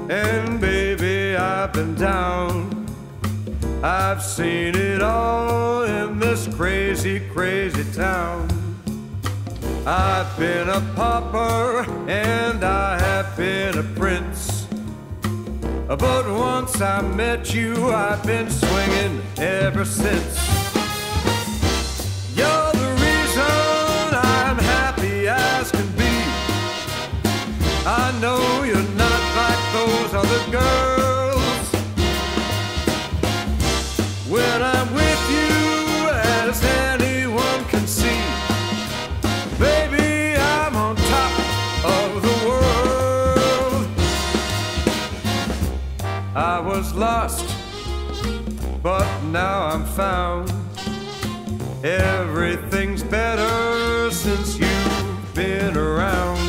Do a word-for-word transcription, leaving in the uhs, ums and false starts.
And baby, I've been down. I've seen it all in this crazy, crazy town. I've been a pauper and I have been a prince, but once I met you, I've been swinging ever since. You're the reason I'm happy as can be. I know you're not like those other girls. When I'm with you, as anyone can see, baby, I'm on top of the world. I was lost, but now I'm found. Everything's better since you've been around.